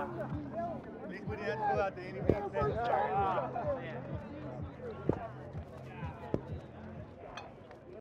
At least we didn't have to go out to any means necessary.